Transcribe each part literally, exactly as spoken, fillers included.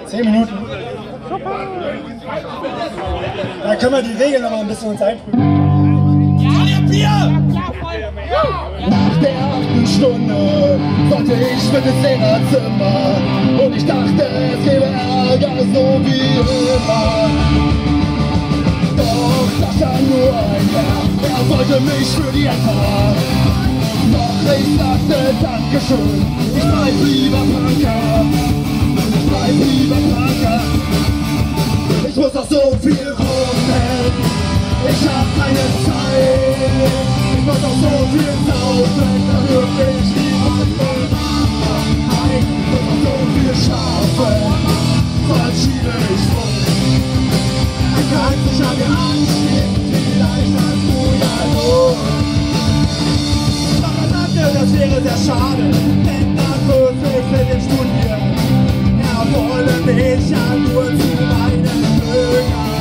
Zehn Minuten. Da können wir die Regeln noch mal ein bisschen uns einprüfen. Ja, Bier! Nach der achten Stunde sollte ich mit ins Lehrerzimmer und ich dachte, es gäbe Ärger, so wie immer. Doch das war nur ein Herr, er wollte mich für die Enter. Doch ich sagte Dankeschön, ich bleib lieber Punker, ich bleib lieber Punker. Ich muss auch so viel rumhängen, ich hab keine Zeit. Ich muss auch so viel saufen, dafür will ich niemand mehr. Ich muss auch so viel schaffen, sonst schiebe ich rum. Du kannst dich an mir anschließen, vielleicht hast du ja Not. Doch er sagte, das wäre sehr schade, denn dann würde ich mit dem Studieren. Er wolle mich ja nur zu meinen Bürgern.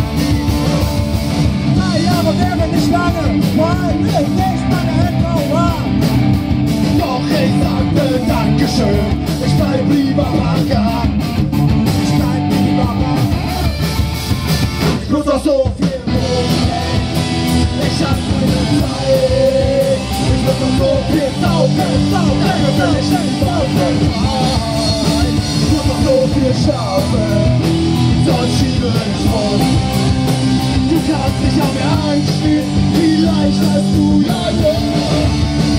Drei Jahre wäre nicht lange, weil ich nicht meine Hände war. Doch ich sagte Dankeschön, ich bleib lieber Punker. Ich bleib lieber Punker. Ich muss auch so viel rumgehen, ich hab keine Zeit. Ich muss auch so viel saufen, saufen, wenn ich nicht saufen kann. Ich muss auch so viel schlafen, sonst schiebe ich rum. Du kannst dich an mir anschließen, vielleicht hast du ja Glück.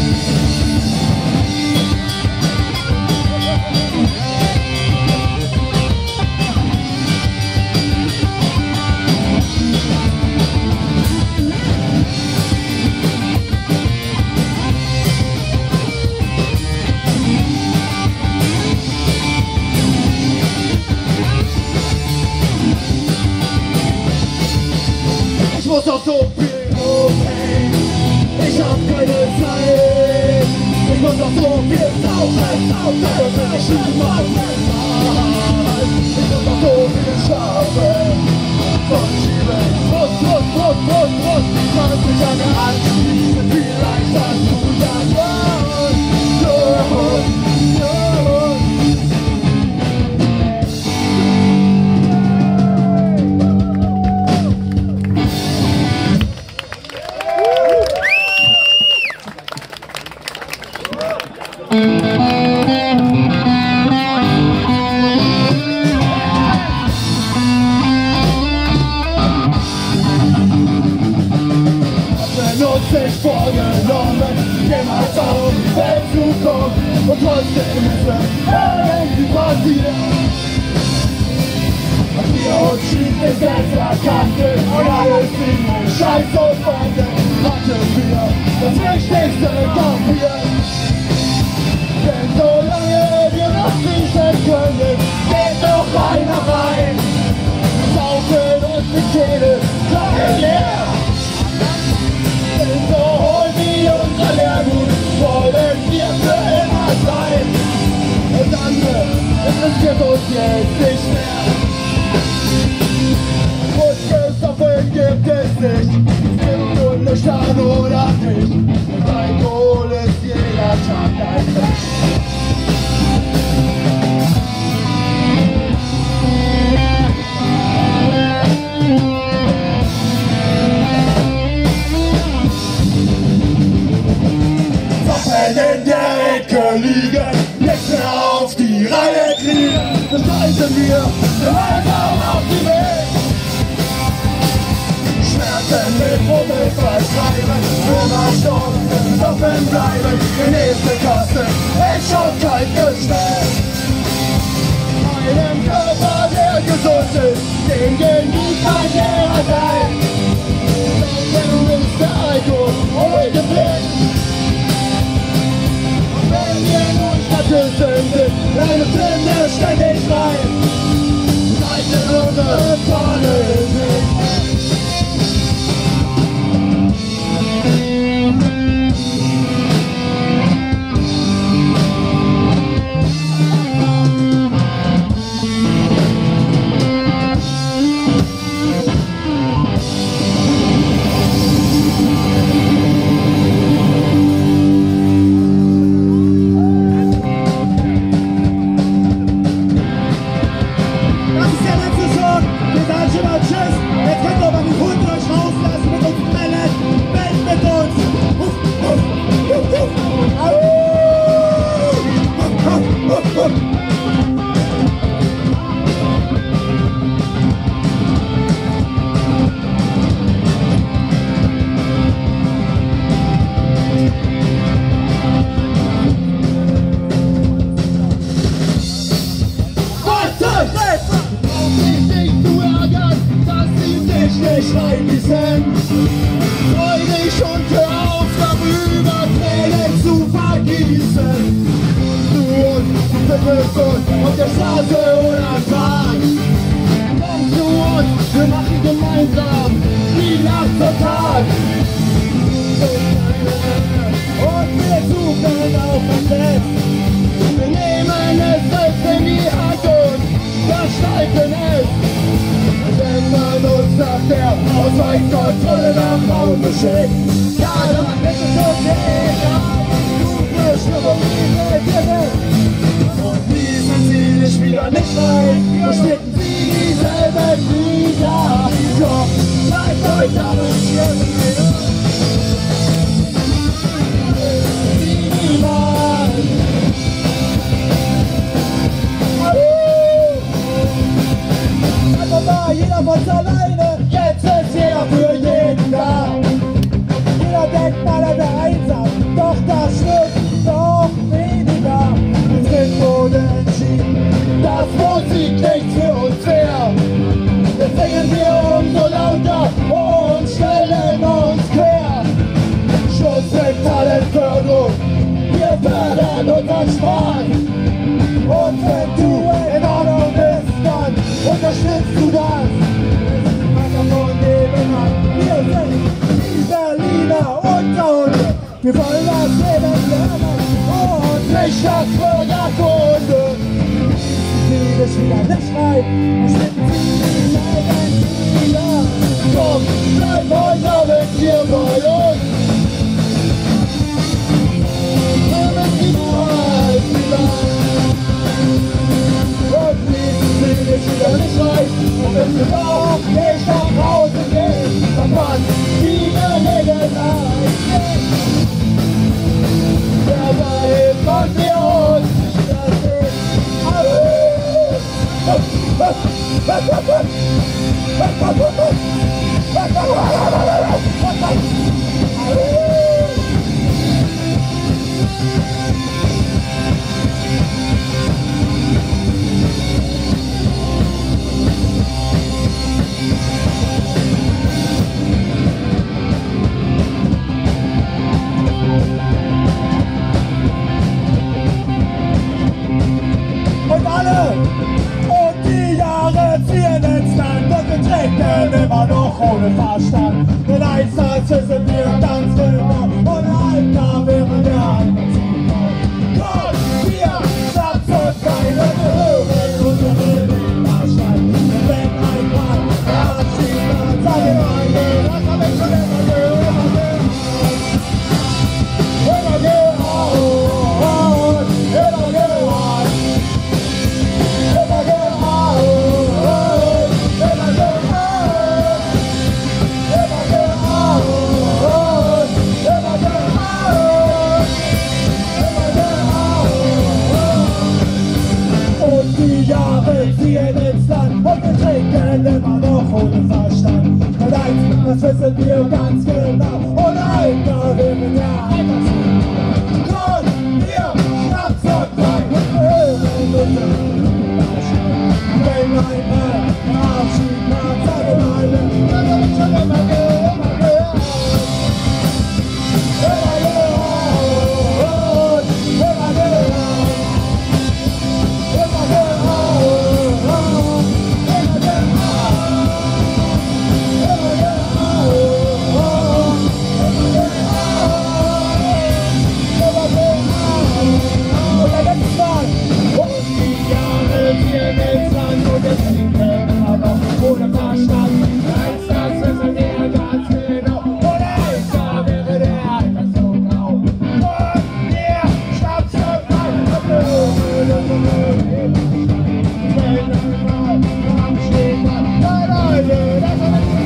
Ich muss auch so viel rumhängen, ich hab keine Zeit. Ich muss auch so viel saufen, saufen, wenn ich niemand mehr. Ich muss auch so viel schaffen, sonst schiebe ich Brust, Brust, Brust, Brust, Brust. Kannst mich an mir anschließen, vielleicht hast du ja Lust, Lust, Lust. Sich vorgenommen, jemals auf die Welt zu kommen, und trotzdem ist es irgendwie passiert. Und wir uns schließlich selbst erkannten und alles in den Scheiß und fanden, hatten wir das Wichtigste kapiert. Denn solange wir noch riechen können, geht noch einer rein. Saufen und die Kehle lange leer. So holen wir unser Lehrgut, wollen wir für immer sein. Und dann interessiert uns jetzt nicht mehr. Muskelstoffen gibt es nicht, gibt nur eine Stadt oder nicht. Und Alkohol ist jeder Tag ein Fest. In der Ecke liegen, nichts mehr auf die Reihe kriegen. Das heißen wir, gemeinsam auf die Welt. Schmerzen mit Pummel verschreiben, immer stumpf, offen bleiben. Die nächste Kasse ist schon kalt gestellt. Einem Körper, der gesund ist, dem gehen die Karriere sein. Dann ist der Alkohol heute blind. Wenn wir nur Statisten sind, eine Blinde ständig rein, reichen unsere Fahne nicht. schrei wie Senf. Freu dich und hör auf, darüber Tränen zu vergießen. Du und Fitnessund auf der Straße oder am Park. Komm zu uns, wir machen gemeinsam die Nacht zum Tag. Und wir suchen auf das Netz. Wir nehmen es selbst in die Hand und gestalten es. Wenn man uns nach der Ausweiskontrolle nach Hause schickt, ja, dann ist es okay, ja, du Bestimmung, und diesen Ziel ich wieder nicht rein, verstecken sie dieselben Lieder. Doch bleibt euch damit hier mit mir. Jeder von alleine, jetzt ist jeder für jeden da. Jeder denkt mal, er wäre einsam, doch das stimmt doch weniger. Es wird wurde entschieden, dass Musik nichts für uns wäre. Jetzt singen wir umso lauter und stellen uns quer. Schluss mit Talentförderung, wir fördern unseren Spaß. Und wenn du in Ordnung bist, dann unterstützt du das. Von nebenan, wir sind die Berliner Unterhunde. Wir wollen das Leben lernen und nicht das Bürgerkunde. Sie ist wieder nicht rein, es sind sie dieselben Lieder. Komm, bleib heute mit dir bei uns. Nehmen Sie mal wieder. Und fließen Sie nicht wieder nicht rein. Und wenn Sie doch nicht nach Hause gehen, dann passt die Gelegenheit. Dabei hilft wir uns, dass ich und alle und die Jahre ziehen ins Land und wir trinken immer noch ohne Verstand. Denn eins als wissen wir ganz genau, ohne Alter wäre der Alter zu genau. Gott, wir schnappt uns keine Gehöre in unsere Widerstand. Wenn einmal der Abschied war, sag ich mal, das hab ich schon immer gehört, immer gehört. Immer gehört, immer gehört. Ziehen ins Land und wir trinken immer noch ohne Verstand. Und eins, das wissen wir ganz genau, ohne Alter wäre der Alter zu genau. Und wir schnappt und rein und hören unsere Widerstand. Wenn einmal der Abschied naht, sagen alle, dann hab ich schon immer gehört, immer gehört. Immer gehört, immer gehört. Nein, nein, nein, nein, nein, nein, nein, nein, nein, nein, nein,